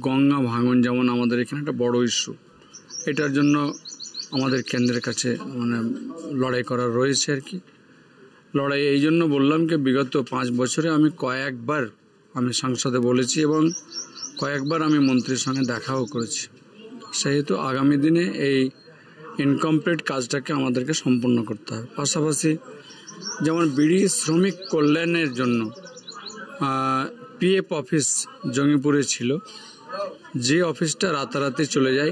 গঙ্গা ভাঙন যেমন আমাদের এখানে একটা বড় ইস্যু, এটার জন্য আমাদের কেন্দ্রের কাছে মানে লড়াই করার রয়েছে আর কি। লড়াই এই জন্য বললাম কি বিগত 5 বছরে আমি কয়েকবার আমি সংসদে বলেছি এবং কয়েকবার আমি মন্ত্রীর সঙ্গে দেখাও করেছি। সেহেতু আগামী দিনে এই ইনকমপ্লিট কাজটাকে আমাদেরকে সম্পূর্ণ করতে হবে। পাশাপাশি যেমন বিড়ি শ্রমিক কল্যাণের জন্য পিএফ অফিস জঙ্গিপুরে ছিল, যে অফিসটা রাতারাতি চলে যায়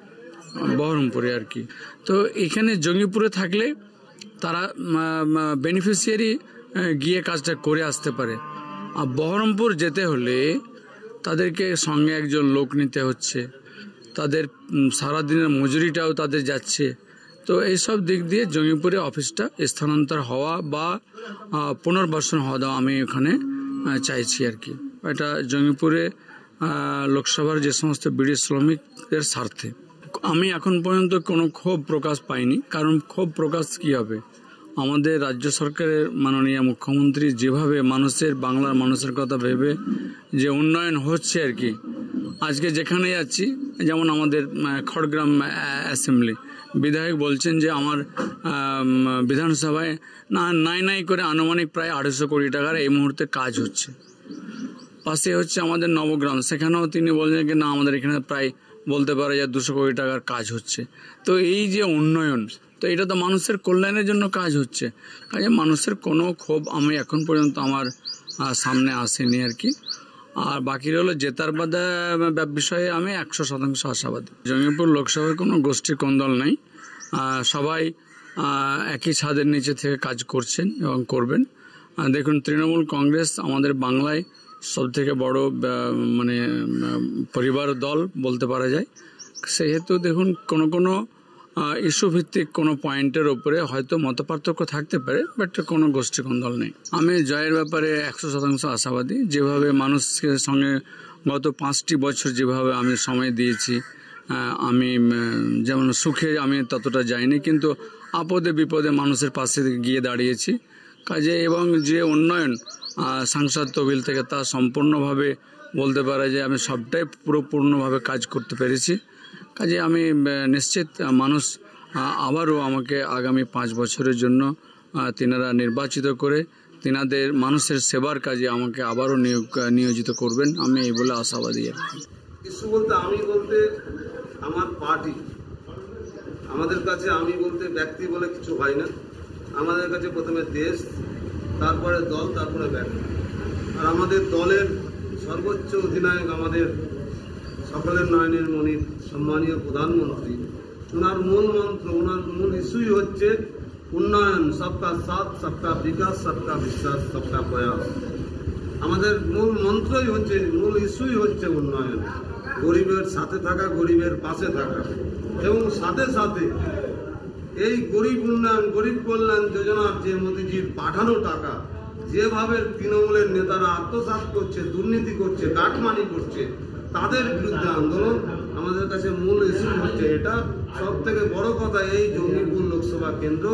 বহরমপুরে আর কি। তো এখানে জঙ্গিপুরে থাকলে তারা বেনিফিশিয়ারি গিয়ে কাজটা করে আসতে পারে, আর বহরমপুর যেতে হলে তাদেরকে সঙ্গে একজন লোক নিতে হচ্ছে, তাদের সারাদিনের মজুরিটাও তাদের যাচ্ছে। তো এইসব দিক দিয়ে জঙ্গিপুরে অফিসটা স্থানান্তর হওয়া বা পুনর্বাসন হওয়া দাও আমি ওখানে চাইছি আর কি। এটা জঙ্গিপুরে লোকসভার যে সমস্ত বিড়ি শ্রমিকদের স্বার্থে। আমি এখন পর্যন্ত কোনো ক্ষোভ প্রকাশ পাইনি, কারণ ক্ষোভ প্রকাশ কী হবে, আমাদের রাজ্য সরকারের মাননীয় মুখ্যমন্ত্রী যেভাবে মানুষের বাংলার মানুষের কথা ভেবে যে উন্নয়ন হচ্ছে আর কি। আজকে যেখানে যাচ্ছি, যেমন আমাদের খড়গ্রাম অ্যাসেম্বলি বিধায়ক বলছেন যে আমার বিধানসভায় নাই করে আনুমানিক প্রায় 250 কোটি টাকার এই মুহূর্তে কাজ হচ্ছে। পাশে হচ্ছে আমাদের নবগ্রাম, সেখানেও তিনি বলছেন কি না আমাদের এখানে প্রায় বলতে পারে যে 200 কোটি টাকার কাজ হচ্ছে। তো এই যে উন্নয়ন, তো এটা তো মানুষের কল্যাণের জন্য কাজ হচ্ছে। কাজে মানুষের কোনো ক্ষোভ আমি এখন পর্যন্ত আমার সামনে আসেনি আর কি। আর বাকি হলো জেতার বিষয়ে আমি 100% আশাবাদী। জঙ্গিপুর লোকসভায় কোনো গোষ্ঠী কোন্দল নেই, সবাই একই ছাদের নিচে থেকে কাজ করছেন এবং করবেন। দেখুন, তৃণমূল কংগ্রেস আমাদের বাংলায় সবথেকে বড় মানে পরিবার দল বলতে পারা যায়। সেহেতু দেখুন কোনো ইস্যু ভিত্তিক কোনো পয়েন্টের ওপরে হয়তো মতপার্থক্য থাকতে পারে, বাট কোনো গোষ্ঠী কোন্দল নেই। আমি জয়ের ব্যাপারে 100% আশাবাদী। যেভাবে মানুষের সঙ্গে গত 5টি বছর যেভাবে আমি সময় দিয়েছি, আমি যেমন সুখে আমি ততটা যাইনি, কিন্তু আপদে বিপদে মানুষের পাশে গিয়ে দাঁড়িয়েছি কাজে। এবং যে উন্নয়ন সাংসদ তহবিল থেকে তা সম্পূর্ণভাবে বলতে পারা যায় আমি সবটাই পুরোপূর্ণভাবে কাজ করতে পেরেছি। কাজে আমি নিশ্চিত মানুষ আবারও আমাকে আগামী 5 বছরের জন্য তিনারা নির্বাচিত করে তিনাদের মানুষের সেবার কাজে আমাকে আবারও নিয়োজিত করবেন, আমি এই বলে আশাবাদী। কিছু বলতে আমি বলতে আমার পার্টি, আমাদের কাছে আমি বলতে ব্যক্তি বলে কিছু হয় না। আমাদের কাছে প্রথমে দেশ, তারপরে দল, তারপরে ব্যক্তি। আর আমাদের দলের সর্বোচ্চ অধিনায়ক আমাদের সকলের নয়নের মণির সম্মানীয় প্রধানমন্ত্রী, ওনার মূল মন্ত্র, ওনার মূল ইস্যুই হচ্ছে উন্নয়ন, সবকা সাথ, সবকা বিকাশ, সবকা বিশ্বাস, সবকা প্রয়াস। আমাদের মূল মন্ত্রই হচ্ছে, মূল ইস্যুই হচ্ছে উন্নয়ন, গরিবের সাথে থাকা, গরিবের পাশে থাকা। এবং সাথে সাথে এই গরিব উন্নয়ন, গরিব কল্যাণ যোজনার যে মোদিজির পাঠানো টাকা যেভাবে তৃণমূলের নেতারা আত্মসাৎ করছে, দুর্নীতি করছে, কাটমানি করছে, তাদের বিরুদ্ধে আন্দোলন। আমাদের কাছে মূল ইস্যু হচ্ছে এটা। সব থেকে বড় কথা, এই জঙ্গিপুর লোকসভা কেন্দ্র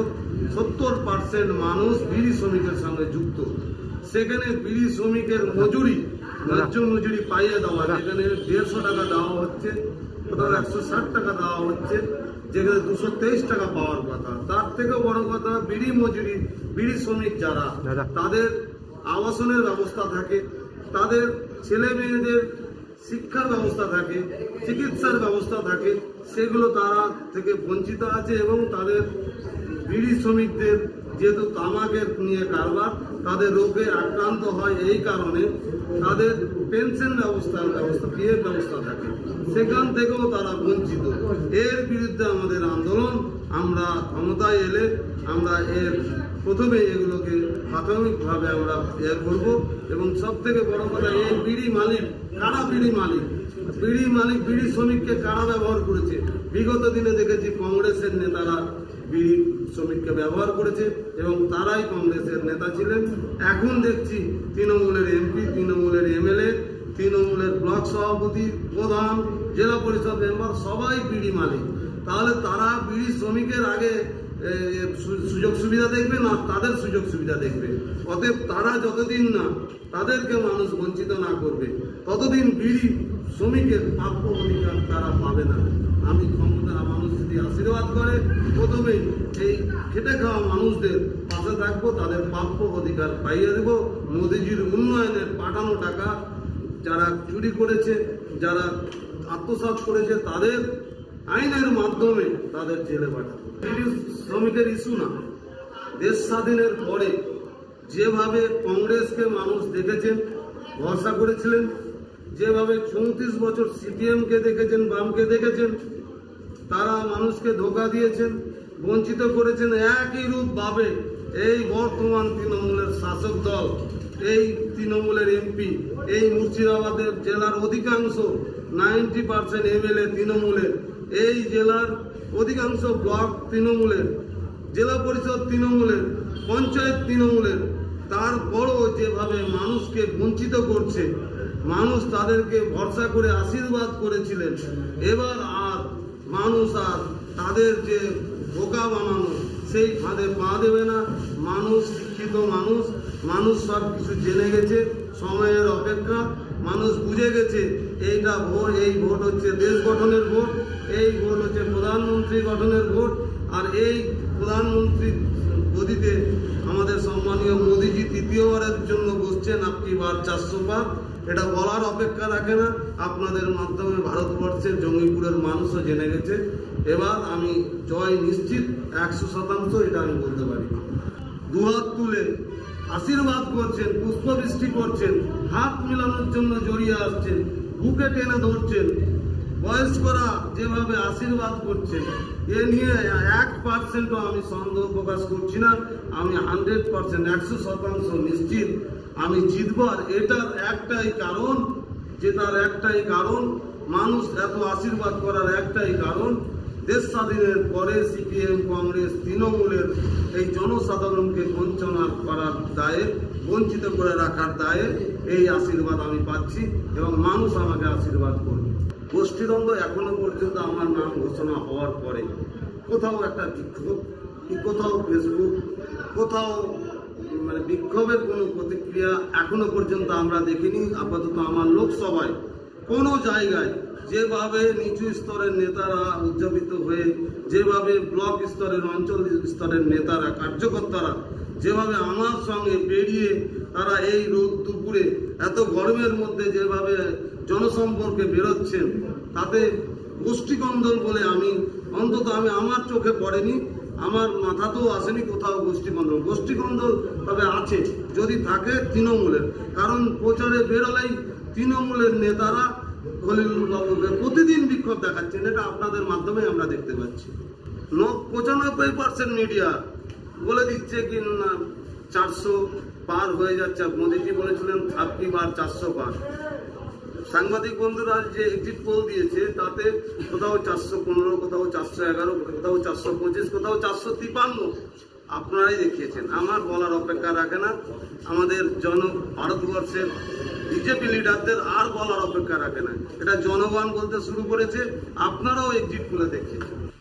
70% মানুষ বিড়ি শ্রমিকের সঙ্গে যুক্ত। সেখানে বিড়ি শ্রমিকের মজুরি, ন্যায্য মজুরি পাইয়ে দেওয়া, যেখানে 150 টাকা দেওয়া হচ্ছে, কোথাও 160 টাকা দেওয়া হচ্ছে, যেখানে 223 টাকা পাওয়ার কথা। তার থেকে বড় কথা, বিড়ি মজুরি, বিড়ি শ্রমিক যারা, তাদের আবাসনের ব্যবস্থা থাকে, তাদের ছেলে মেয়েদের শিক্ষার ব্যবস্থা থাকে, চিকিৎসার ব্যবস্থা থাকে, সেগুলো তারা থেকে বঞ্চিত আছে। এবং তাদের বিড়ি শ্রমিকদের যেহেতু তামাকের নিয়ে কারবার, তাদের রোগে আক্রান্ত হয়, এই কারণে তাদের পেনশন ব্যবস্থা পিএফ ব্যবস্থা থাকে, সেখান থেকেও তারা বঞ্চিত। এর বিরুদ্ধে আমাদের আন্দোলন। আমরা ক্ষমতায় এলে আমরা এর প্রথমে এগুলোকে প্রাথমিকভাবে আমরা করব। এবং সব থেকে বড় কথা, এই বিড়ি মালিক কারা? বিড়ি মালিক বিড়ি শ্রমিককে কারা ব্যবহার করেছে? বিগত দিনে দেখেছি কংগ্রেসের নেতারা বিড়ি শ্রমিককে ব্যবহার করেছে এবং তারাই কংগ্রেসের নেতা ছিলেন। এখন দেখছি তৃণমূলের এমপি, তৃণমূলের এমএলএ, তৃণমূলের ব্লক সভাপতি, প্রধান, জেলা পরিষদ মেম্বার সবাই বিড়ি মালিক। তাহলে তারা বিড়ি শ্রমিকের আগে সুযোগ সুবিধা দেখবে না তাদের সুযোগ সুবিধা দেখবে? অতএব তারা যতদিন না তাদেরকে মানুষ বঞ্চিত না করবে, ততদিন বিড়ি শ্রমিকের প্রাপ্য অধিকার তারা পাবে না। আমি ক্ষমতার মানুষ যদি আশীর্বাদ করে প্রথমেই এই খেটে খাওয়া মানুষদের পাশে থাকবো, তাদের প্রাপ্য অধিকার পাইয়ে দেবো। মোদিজির উন্নয়নের পাঠানো টাকা যারা চুরি করেছে, যারা আত্মসাৎ করেছে, তাদের আইনের মাধ্যমে তাদের জেলে পাঠাবো। এটি শ্রমিকের ইস্যু না। দেশ স্বাধীনের পরে যেভাবে কংগ্রেসকে মানুষ দেখেছেন, ভরসা করেছিলেন, যেভাবে 34 বছর সিপিএমকে দেখেছেন, বামকে দেখেছেন, তারা মানুষকে ধোঁকা দিয়েছেন, বঞ্চিত করেছেন, একই রূপভাবে এই বর্তমান তৃণমূলের শাসক দল, এই তৃণমূলের এমপি, এই মুর্শিদাবাদের জেলার অধিকাংশ 90% এমএলএ তৃণমূলের, এই জেলার অধিকাংশ ব্লক তৃণমূলের, জেলা পরিষদ তৃণমূলের, পঞ্চায়েত তৃণমূলের, তারপরও যেভাবে মানুষকে বঞ্চিত করছে, মানুষ তাদেরকে ভরসা করে আশীর্বাদ করেছিলেন, এবার আর মানুষ আর তাদের যে বোকা বানানো সেই ফাঁদে পা দেবে না। মানুষ শিক্ষিত মানুষ, মানুষ সব কিছু জেনে গেছে, সময়ের অপেক্ষা, মানুষ বুঝে গেছে এইটা ভোট, এই ভোট হচ্ছে দেশ গঠনের ভোট, এই ভোট হচ্ছে প্রধানমন্ত্রী গঠনের ভোট। আর এই প্রধানমন্ত্রী গদিতে আমাদের সম্মানীয় মোদিজি তৃতীয়বারের জন্য বসছেন, আপকি বার 400 পার। এটা বলার অপেক্ষা রাখে না। আপনাদের মাধ্যমে ভারতবর্ষের জঙ্গিপুরের মানুষও জেনে গেছে। এবার আমি জয় নিশ্চিত 100%, এটা আমি বলতে পারি। দুহাত তুলে আশীর্বাদ করছেন, পুষ্পবৃষ্টি করছেন, হাত মিলানোর জন্য জড়িয়ে আসছেন, বুকে টেনে ধরছেন, বয়স্করা যেভাবে আশীর্বাদ করছেন, এ নিয়ে 1% আমি সন্দেহ প্রকাশ করছি না। আমি 100%, 100% নিশ্চিত আমি জিতব। আর এটার একটাই কারণ, জেতার একটাই কারণ, মানুষ এত আশীর্বাদ করার একটাই কারণ, দেশ স্বাধীনের পরে সিপিএম, কংগ্রেস, তৃণমূলের এই জনসাধারণকে বঞ্চনা করার দায়ে, বঞ্চিত করে রাখার দায়ে এই আশীর্বাদ আমি পাচ্ছি এবং মানুষ আমাকে আশীর্বাদ করবে। গোষ্ঠীদ্বন্দ্ব এখনো পর্যন্ত আমার নাম ঘোষণা হওয়ার পরে কোথাও একটা বিক্ষোভ, কোথাও ফেসবুক, কোথাও বিক্ষোভের কোনো প্রতিক্রিয়া এখনো পর্যন্ত আমরা দেখিনি। আপাতত আমার লোকসভায় কোনো জায়গায় যেভাবে নিচু স্তরের নেতারা উজ্জীবিত হয়ে, যেভাবে ব্লক স্তরের, অঞ্চল স্তরের নেতারা, কার্যকর্তারা যেভাবে আমার সঙ্গে পেরিয়ে তারা এই রোদ দুপুরে এত গরমের মধ্যে যেভাবে জনসম্পর্কে বেরোচ্ছেন, তাতে গোষ্ঠীকন্দল বলে আমি অন্তত আমার চোখে পড়েনি, আমার মাথাতেও আসেনি কোথাও গোষ্ঠীকন্দল। গোষ্ঠীকন্দল তবে আছে, যদি থাকে তৃণমূলের, কারণ প্রচারে বেরোলেই তৃণমূলের নেতারা খলিলুর বাবুকে প্রতিদিন বিক্ষোভ দেখাচ্ছেন। এটা আপনাদের মাধ্যমে আমরা দেখতে পাচ্ছি। 95% মিডিয়া বলে দিচ্ছে কি না 400 পার হয়ে যাচ্ছে। মোদিজি বলেছিলেন আপকি বার 400 পার। সাংবাদিক বন্ধুরা যে এক্সিট পোল দিয়েছে তাতে কোথাও 415, কোথাও 411, কোথাও 425, কোথাও 453 আপনারাই দেখিয়েছেন। আমার বলার অপেক্ষা রাখে না। আমাদের ভারতবর্ষের বিজেপি লিডারদের আর বলার অপেক্ষা রাখে না। এটা জনগণ বলতে শুরু করেছে, আপনারাও এক্সিট পোলে দেখিয়েছেন।